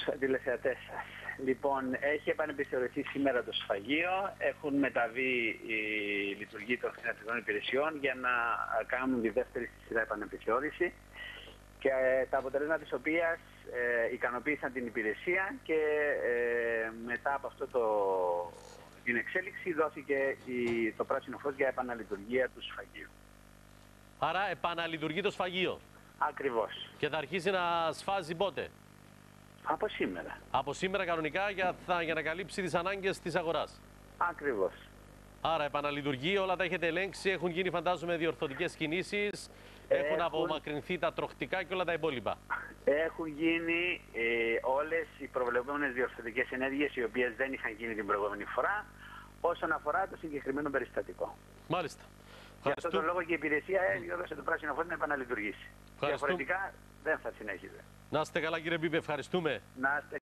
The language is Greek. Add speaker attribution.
Speaker 1: τηλεθεατές σας. Λοιπόν, έχει επανεπιθεωρηθεί σήμερα το σφαγείο. Έχουν μεταβεί οι λειτουργοί των κτηνιατρικών υπηρεσιών για να κάνουν τη δεύτερη στη σειρά επανεπιθεώρηση. Και τα αποτελέσματα της οποίας ικανοποίησαν την υπηρεσία και μετά από την εξέλιξη δόθηκε το πράσινο φως για επαναλειτουργία του σφαγείου.
Speaker 2: Άρα επαναλειτουργεί το σφαγείο.
Speaker 1: Ακριβώς.
Speaker 2: Και θα αρχίσει να σφάζει πότε?
Speaker 1: Από σήμερα.
Speaker 2: Από σήμερα κανονικά για να καλύψει τις ανάγκες της αγοράς.
Speaker 1: Ακριβώς.
Speaker 2: Άρα επαναλειτουργεί, όλα τα έχετε ελέγξει, έχουν γίνει φαντάζομαι διορθωτικές κινήσεις, έχουν απομακρυνθεί τα τροχτικά και όλα τα υπόλοιπα.
Speaker 1: Έχουν γίνει όλες οι προβλεπόμενες διορθωτικές ενέργειες οι οποίες δεν είχαν γίνει την προηγούμενη φορά όσον αφορά το συγκεκριμένο περιστατικό.
Speaker 2: Μάλιστα.
Speaker 1: Για αυτόν τον λόγο και η υπηρεσία έδωσε το πράσινο φως να επαναλειτουργήσει. Διαφορετικά δεν θα συνέχιζε.
Speaker 2: Να είστε καλά κύριε Μπίπε, ευχαριστούμε.
Speaker 1: Να είστε